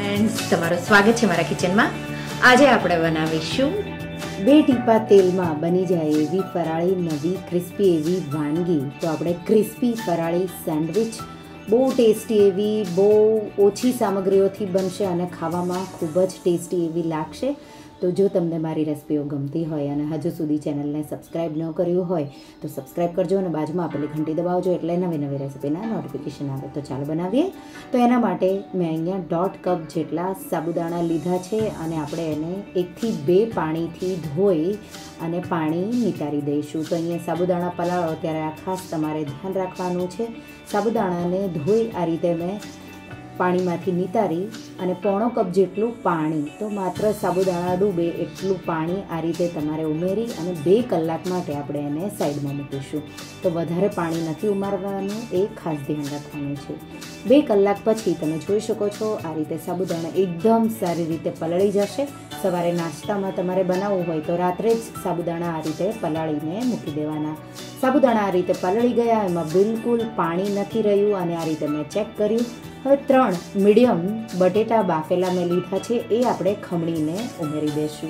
Friends, તમારું સ્વાગત છે મારા કિચનમાં। આજે આપણે બનાવીશું 2 ટીપા તેલમાં બની જાય એવી ફરાળી નવી ક્રિસ્પી એવી વાનગી। તો આપણે ક્રિસ્પી ફરાળી સેન્ડવિચ બહુ ટેસ્ટી એવી, બહુ ઓછી સામગ્રીઓથી બનશે અને ખાવામાં ખૂબ જ ટેસ્ટી એવી લાગશે। તો જો તમને મારી રેસિપીઓ ગમતી હોય અને હજુ સુધી ચેનલને સબસ્ક્રાઈબ ન કર્યું હોય તો સબસ્ક્રાઈબ કરજો અને બાજુમાં આપેલી ઘંટી દબાવજો એટલે નવી નવી રેસિપીના નોટિફિકેશન આવે। તો ચાલો બનાવીએ। તો એના માટે મેં અહીંયા 1.5 કપ જેટલા સાબુદાણા લીધા છે અને આપણે એને 1 થી 2 પાણીથી ધોઈ અને પાણી નિતારી દઈશું। તો અહીંયા સાબુદાણા પલાળો ત્યારે આ ખાસ તમારે ધ્યાન રાખવાનું છે। સાબુદાણાને ધોઈ આ રીતે મેં પાણીમાંથી નિતારી અને 1/4 કપ જેટલું પાણી, તો માત્ર સાબુદાણા ડૂબે એટલું પાણી આ રીતે તમારે ઉમેરી અને 2 કલાક માટે આપણે એને સાઈડમાં મૂકીશું। તો વધારે પાણી નથી ઉમેરવાનું, એ ખાસ ધ્યાન રાખવાનું છે। 2 કલાક પછી તમે જોઈ શકો છો આ રીતે સાબુદાણા એકદમ સારી રીતે પલળી જશે। સવારે નાસ્તામાં તમારે બનાવવું હોય તો રાત્રે જ સાબુદાણા આ રીતે પલાળીને મૂકી દેવાના। સાબુદાણા આ રીતે પલળી ગયા, એમાં બિલકુલ પાણી નથી રહ્યું અને આ રીતે મેં ચેક કર્યું। હવે 3 મીડિયમ બટેટા બાફેલા મેં લીધા છે, એ આપણે ખમણીને ઉમેરી દઈશું।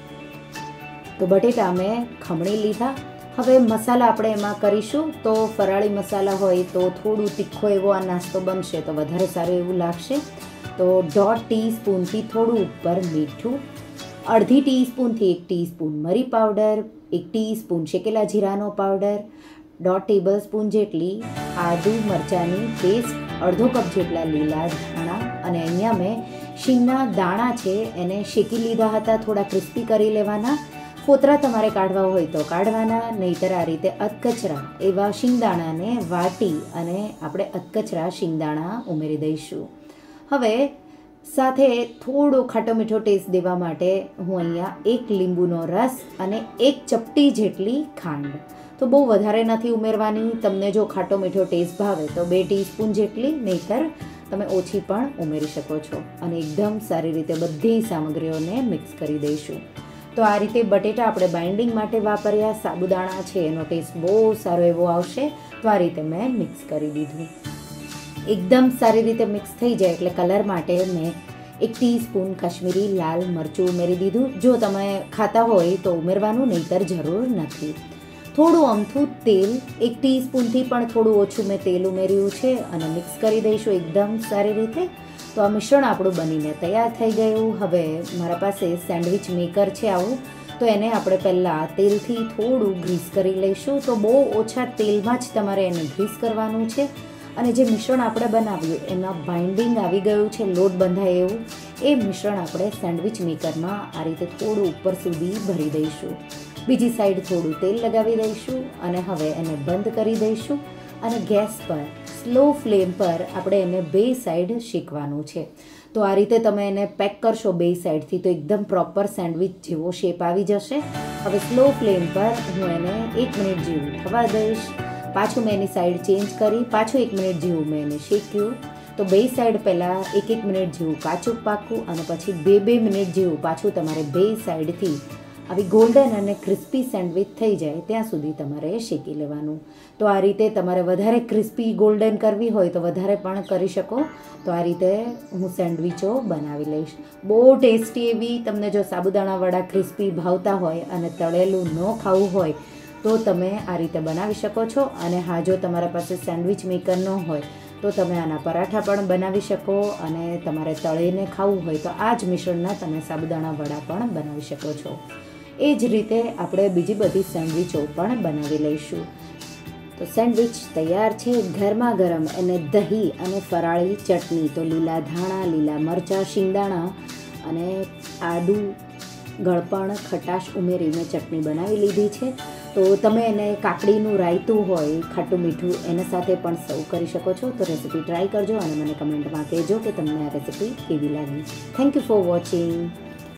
તો બટેટા મેં ખમણી લીધા। હવે મસાલા આપણે એમાં કરીશું। તો ફરાળી મસાલા હોય તો થોડું તીખો એવો આ નાસ્તો બનશે તો વધારે સારું એવું લાગશે। તો 1/2 ટીસ્પૂનથી થોડું ઉપર મીઠું, 1/2 ટીસ્પૂનથી 1 ટીસ્પૂન મરી પાવડર, 1 ટીસ્પૂન શેકેલા જીરાનો પાવડર, 1/2 ટેબલસ્પૂન જેટલી આદુ મરચાંની પેસ્ટ, 1/2 કપ જેટલા લીલા ધાણા અને અહીંયા મેં શીંગના દાણા છે એને શેકી લીધા હતા, થોડા ક્રિસ્પી કરી લેવાના। ફોતરા તમારે કાઢવા હોય તો કાઢવાના, નહીંતર આ રીતે અધકચરા એવા શીંગદાણાને વાટી અને આપણે અધકચરા શીંગદાણા ઉમેરી દઈશું। હવે સાથે થોડો ખાટો મીઠો ટેસ્ટ દેવા માટે હું અહીંયા 1 લીંબુનો રસ અને 1 ચપટી જેટલી ખાંડ, તો બહુ વધારે નથી ઉમેરવાની। તમને જો ખાટો મીઠો ટેસ્ટ ભાવે તો 2 ટીસ્પૂન જેટલી, નહીંતર તમે ઓછી પણ ઉમેરી શકો છો। અને એકદમ સારી રીતે બધી સામગ્રીઓને મિક્સ કરી દઈશું। તો આ રીતે બટેટા આપણે બાઇન્ડિંગ માટે વાપર્યા, સાબુદાણા છે એનો ટેસ્ટ બહુ સારો એવો આવશે। તો આ રીતે મેં મિક્સ કરી દીધું। એકદમ સારી રીતે મિક્સ થઈ જાય એટલે કલર માટે મેં 1 ટીસ્પૂન કાશ્મીરી લાલ મરચું ઉમેરી દીધું। જો તમે ખાતા હોય તો ઉમેરવાનું, નહીંતર જરૂર નથી। થોડું અમથું તેલ, 1 ટીસ્પૂનથી પણ થોડું ઓછું મેં તેલ ઉમેર્યું છે અને મિક્સ કરી દઈશું એકદમ સારી રીતે। તો આ મિશ્રણ આપણું બનીને તૈયાર થઈ ગયું। હવે મારા પાસે સેન્ડવિચ મેકર છે આવું, તો એને આપણે પહેલાં તેલથી થોડું ગ્રીસ કરી લઈશું। તો બહુ ઓછા તેલમાં જ તમારે એને ગ્રીસ કરવાનું છે અને જે મિશ્રણ આપણે બનાવ્યું એમાં બાઇન્ડિંગ આવી ગયું છે, લોટ બંધાય એવું, એ મિશ્રણ આપણે સેન્ડવિચ મેકરમાં આ રીતે થોડું ઉપર સુધી ભરી દઈશું। બીજી સાઈડ થોડું તેલ લગાવી દઈશું અને હવે એને બંધ કરી દઈશું અને ગેસ પર સ્લો ફ્લેમ પર આપણે એને 2 સાઈડ શેકવાનું છે। તો આ રીતે તમે એને પેક કરશો 2 સાઈડથી તો એકદમ પ્રોપર સેન્ડવિચ જેવો શેપ આવી જશે। હવે સ્લો ફ્લેમ પર હું એને 1 મિનિટ જેવું થવા દઈશ। પાછું મેં એની સાઈડ ચેન્જ કરી, પાછું 1 મિનિટ જેવું મેં એને શેક્યું। તો 2 સાઈડ પહેલાં 1 મિનિટ જેવું કાચું પાકું અને પછી 2 મિનિટ જેવું પાછું તમારે 2 સાઈડથી આવી ગોલ્ડન અને ક્રિસ્પી સેન્ડવિચ થઈ જાય ત્યાં સુધી તમારે શેકી લેવાનું। તો આ રીતે તમારે વધારે ક્રિસ્પી ગોલ્ડન કરવી હોય તો વધારે પણ કરી શકો। તો આ રીતે હું સેન્ડવિચો બનાવી લઈશ। બહુ ટેસ્ટી એવી, તમને જો સાબુદાણાવાળા ક્રિસ્પી ભાવતા હોય અને તળેલું ન ખાવું હોય તો તમે આ રીતે બનાવી શકો છો। અને હા, જો તમારા પાસે સેન્ડવિચ મેકર ન હોય તો તમે આના પરાઠા પણ બનાવી શકો અને તમારે તળીને ખાવું હોય તો આ જ મિશ્રણના તમે સાબુદાણા વડા પણ બનાવી શકો છો। એ જ રીતે આપણે બીજી બધી સેન્ડવિચો પણ બનાવી લઈશું। તો સેન્ડવિચ તૈયાર છે। ગરમા ગરમ એને દહીં અને ફરાળી ચટણી, તો લીલા ધાણા, લીલા મરચાં, શિંગદાણા અને આદુ ગળપણ ખટાશ ઉમેરીને ચટણી બનાવી લીધી છે। તો તમે એને કાકડીનું રાયતું હોય ખાટું મીઠું એના સાથે પણ સર્વ કરી શકો છો। તો રેસિપી ટ્રાય કરજો અને મને કમેન્ટમાં કહેજો કે તમને આ રેસિપી કેવી લાગી। Thank you for watching.